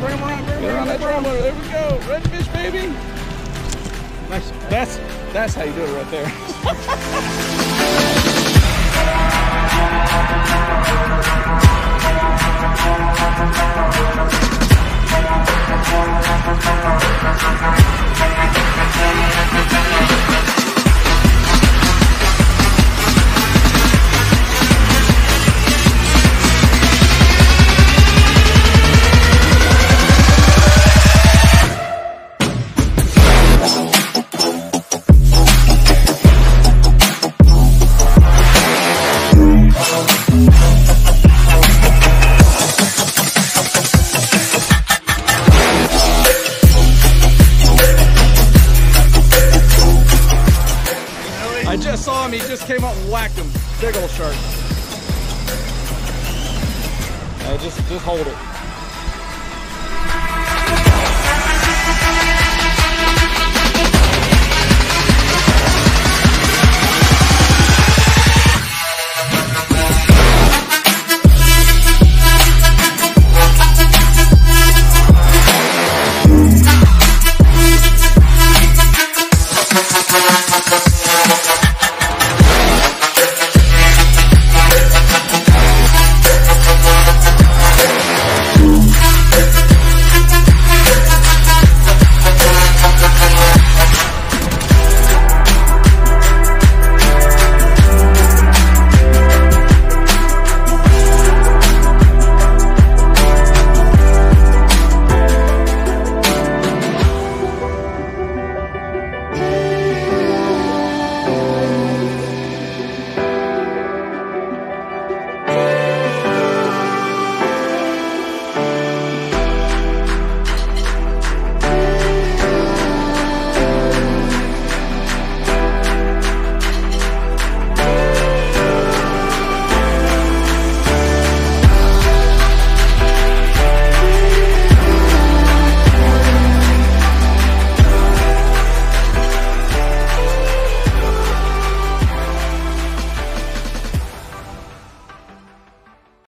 bring him around, Get around that drum motor. There we go. Redfish, baby. Nice. That's how you do it right there. I just saw him, he just came up and whacked him. Big old shark. Just hold it.